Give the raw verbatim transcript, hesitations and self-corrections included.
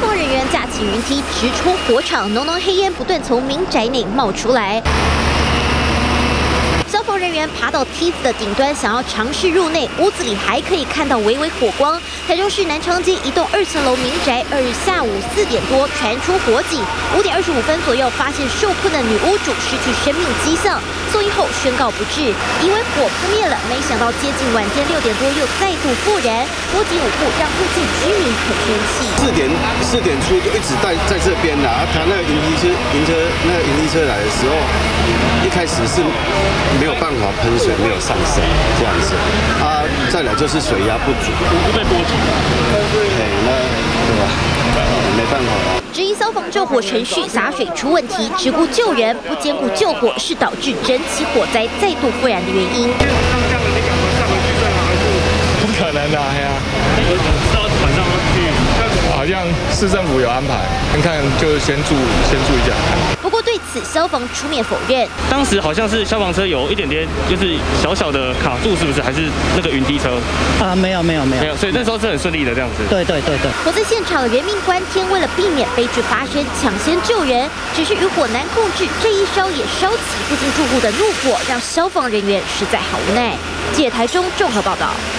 防人员架起云梯直冲火场，浓浓黑烟不断从民宅内冒出来。 消防人员爬到梯子的顶端，想要尝试入内，屋子里还可以看到微微火光。台中市南昌街一栋二层楼民宅，二日下午四点多传出火警，五点二十五分左右发现受困的女屋主失去生命迹象，送医后宣告不治，以为火扑灭了，没想到接近晚间六点多又再度复燃，火警五步让附近居民很生气。 四点四点出就一直在在这边啦，啊，他那个营梯车、营车那个营梯车来的时候，一开始是。 没有办法喷水，没有上升这样子啊，再来就是水压不足， 不被波及， 哎，那对吧？没办法了。 质疑消防救火程序洒水出问题，只顾救人不兼顾救火，是导致整起火灾再度复燃的原因。 像这样的，你赶快上回去再还是？ 不可能的，哎呀， 知道晚上要去， 好像市政府有安排，你看就先住先住一下。 不过对此，消防出面否认。 当时好像是消防车有一点点，就是小小的卡住，是不是？还是那个云梯车？ 啊，没有没有没有没有，所以那时候是很顺利的这样子。 对对对对。 火灾现场人命关天，为了避免悲剧发生，抢先救人。只是余火难控制，这一烧也烧起附近住户的怒火，让消防人员实在好无奈。记者台中综合报道。